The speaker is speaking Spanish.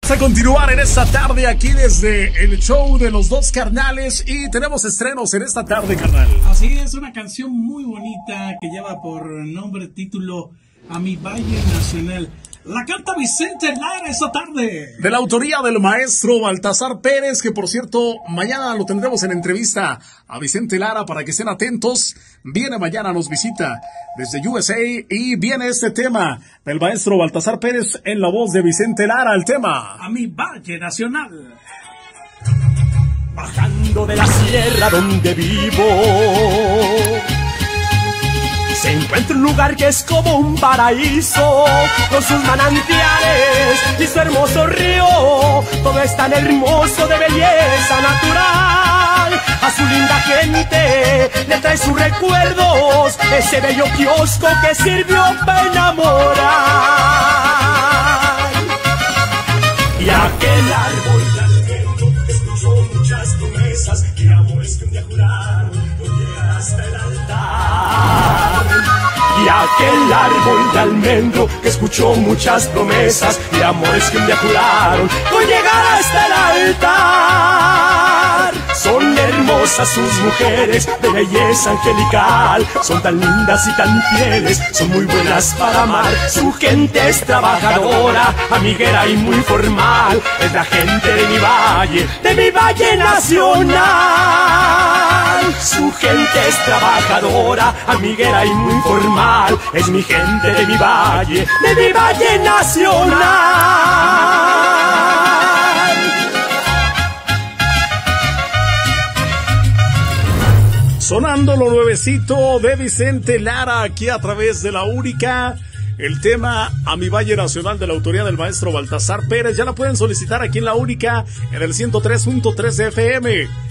Vamos a continuar en esta tarde aquí desde el show de los dos carnales y tenemos estrenos en esta tarde, carnal. Así es, una canción muy bonita que lleva por nombre, título, A mi Valle Nacional. La canta Vicente Lara esta tarde. De la autoría del maestro Baltasar Pérez, que por cierto, mañana lo tendremos en entrevista a Vicente Lara para que estén atentos. Viene mañana, nos visita desde USA y viene este tema del maestro Baltasar Pérez en la voz de Vicente Lara, el tema A mi Valle Nacional. Bajando de la sierra donde vivo, se encuentra un lugar que es como un paraíso, con sus manantiales y su hermoso río. Todo es tan hermoso de belleza natural. A su linda gente le trae sus recuerdos, ese bello kiosco que sirvió para enamorar. Y aquel árbol de almendro escuchó muchas promesas y amores que un día juraron no llegar hasta el altar. Y aquel árbol de almendro que escuchó muchas promesas y amores que un día juraron no llegar hasta el altar. Son hermosas sus mujeres de belleza angelical, son tan lindas y tan fieles, son muy buenas para amar. Su gente es trabajadora, amiguera y muy formal, es la gente de mi valle nacional. Su gente es trabajadora, amiguera y muy formal, es mi gente de mi valle nacional. Sonando lo nuevecito de Vicente Lara aquí a través de la única. El tema A mi Valle Nacional de la autoría del maestro Baltasar Pérez. Ya la pueden solicitar aquí en la única en el 103.3 FM.